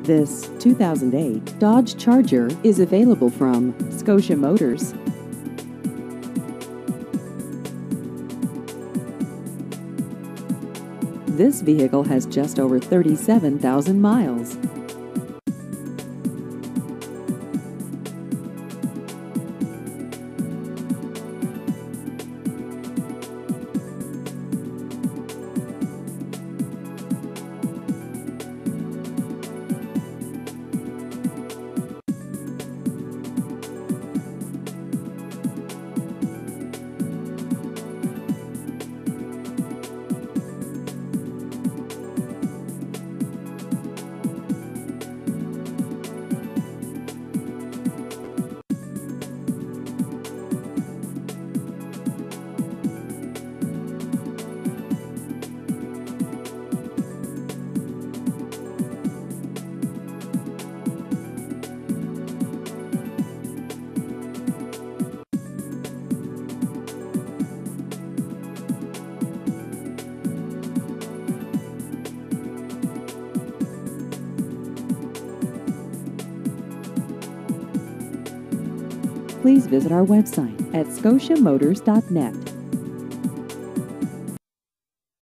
This 2008 Dodge Charger is available from Scotia Motors. This vehicle has just over 37,000 miles. Please visit our website at scotiamotors.net.